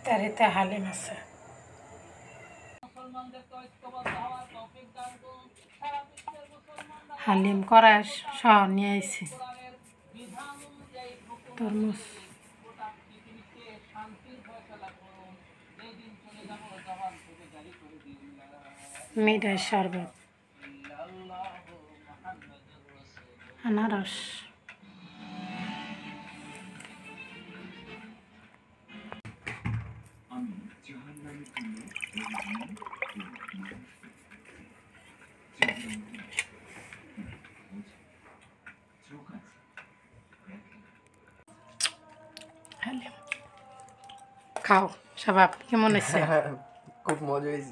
ইফতারিতে হালিম আছে। হালিম করা সহ নিয়ে আইছি, তরমুজ, মিঠাই শরবত, আনারস। খাও শাবাব, কেমন হয়েছে? খুব মজা হয়েছে।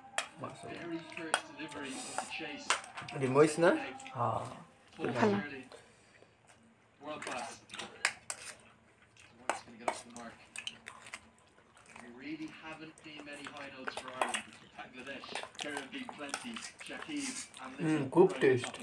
ডিমইস না? হ্যাঁ ভালো। খুব test.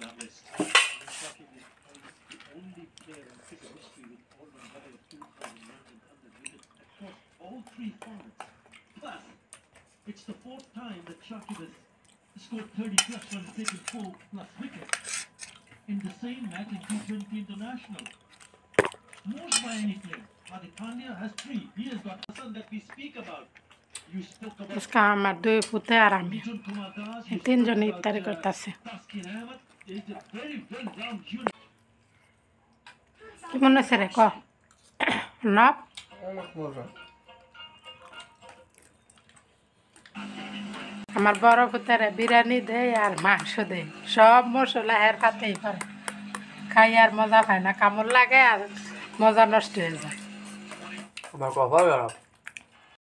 All three formats. Plus, it's the fourth time that Shakib has scored 30 plus runs, taking 4 plus wickets in the same match in T20 International. Most by any player. Hardik Pandya has 3. He has got Hassan that we speak about. You spoke about আজকে আমার দুই পুতে আর আমি Mijun Kumar Das. এই তিনজনে ইফতারি করতেছে। Taskin Ahmed is a very well-rounded unit. কেমন হয়েছে রে ক না? অনেক মজা। আমার বড় পুতারে বিরিয়ানি দেয় আর মাংস দেয়, সব মশলা হের খাতেই পারে, খাই আর মজা পায় না, কামড় লাগে আর মজা নষ্ট হয়ে যায়। আমার কপাল খারাপ।